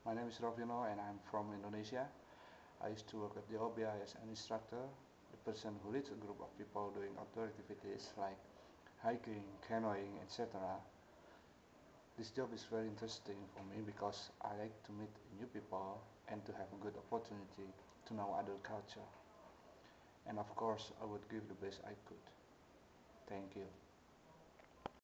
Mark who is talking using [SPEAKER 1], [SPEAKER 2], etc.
[SPEAKER 1] My name is Rovino and I'm from Indonesia. I used to work at the OBI as an instructor, the person who leads a group of people doing outdoor activities like hiking, canoeing, etc. This job is very interesting for me because I like to meet new people and to have a good opportunity to know other culture. And of course, I would give the best I could. Thank you.